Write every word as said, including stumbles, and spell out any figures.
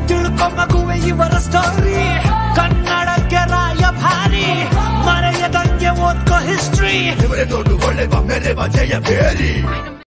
ತಿಳ್ಕೊ ಮಗುವೆ ಇವರ ಸ್ಟೋರಿ, ಕನ್ನಡಕ್ಕೆ ರಾಯಭಾರಿ, ಮರೆಯದಂಗೆ ಓದ್ಕೋ ಹಿಸ್ಟ್ರಿ. ಇವರೇ ದೊಡ್ಡ ಒಳ್ಳೆ ಮೆರೆವ ಜಯ ಬೇರಿ.